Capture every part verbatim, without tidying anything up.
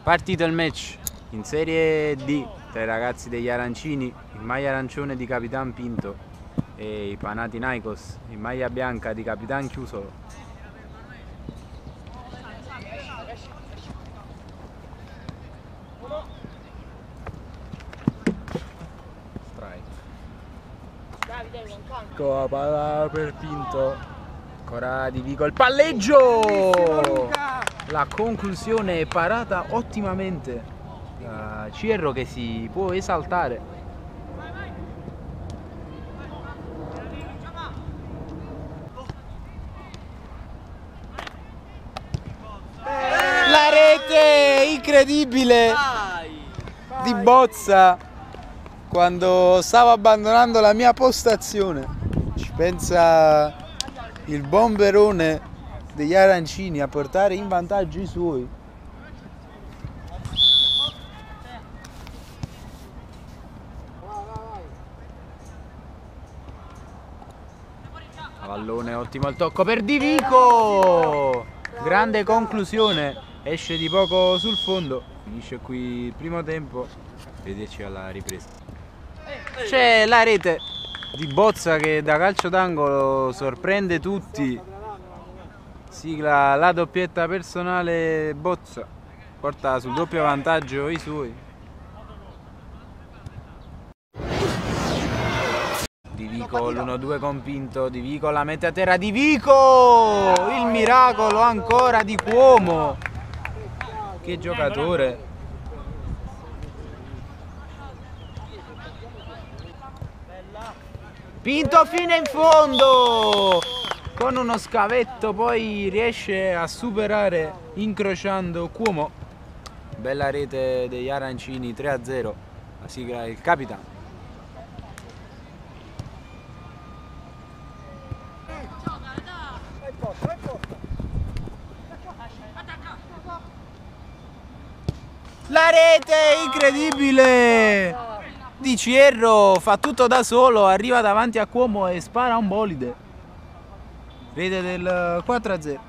Partito il match in Serie D tra i ragazzi degli arancini, in maglia arancione di Capitan Pinto, e i Panathinaikos in maglia bianca di Capitan Chiusolo. Ecco la palla per Pinto, ancora Di Vico, il palleggio, la conclusione è parata ottimamente da Cierro, che si può esaltare. La rete incredibile di Bozza quando stavo abbandonando la mia postazione. Ci pensa il bomberone degli arancini a portare in vantaggio i suoi. Pallone, ottimo il tocco per Di Vico, grande conclusione, esce di poco sul fondo. Finisce qui il primo tempo, vederci alla ripresa. C'è la rete di Bozza che da calcio d'angolo sorprende tutti, sigla la doppietta personale. Bozza porta sul doppio vantaggio i suoi. Di Vico l'uno due con Pinto, Di Vico la mette a terra, Di Vico, il miracolo ancora di Cuomo, che giocatore. Pinto fino in fondo, con uno scavetto poi riesce a superare incrociando Cuomo. Bella rete degli arancini, tre a zero, la sigla il capitano. La rete incredibile di Cierro, fa tutto da solo, arriva davanti a Cuomo e spara un bolide. Rete del quattro a zero.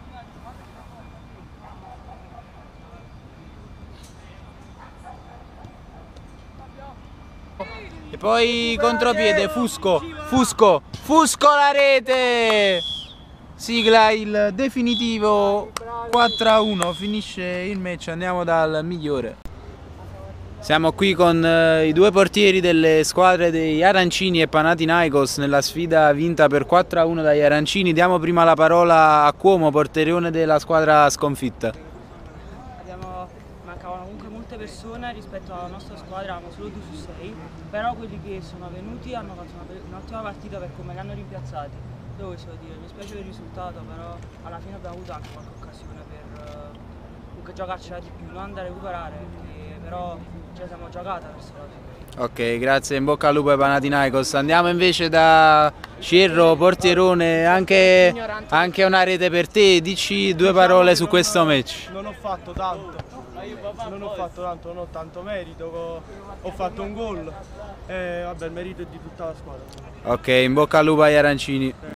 E poi contropiede Fusco, Fusco, Fusco la rete! Sigla il definitivo quattro a uno, finisce il match, andiamo dal migliore. Siamo qui con eh, i due portieri delle squadre degli arancini e Panathinaikos nella sfida vinta per quattro a uno dagli arancini. Diamo prima la parola a Cuomo, porterione della squadra sconfitta. Abbiamo, mancavano comunque molte persone rispetto alla nostra squadra, eravamo solo due su sei, però quelli che sono venuti hanno fatto un'ottima partita per come li hanno rimpiazzati. Devo dire, mi spiace per il risultato, però alla fine abbiamo avuto anche qualche occasione per uh, giocarcela di più, non andare a recuperare, perché, però ce la siamo giocata verso la fine. Ok, grazie, in bocca al lupo ai Panathinaikos. Andiamo invece da Cierro, portierone, anche, anche una rete per te, dici due parole su questo match. Non ho fatto tanto, non ho fatto tanto, non ho tanto merito, ho fatto un gol e vabbè, il merito è di tutta la squadra. Ok, in bocca al lupo agli arancini.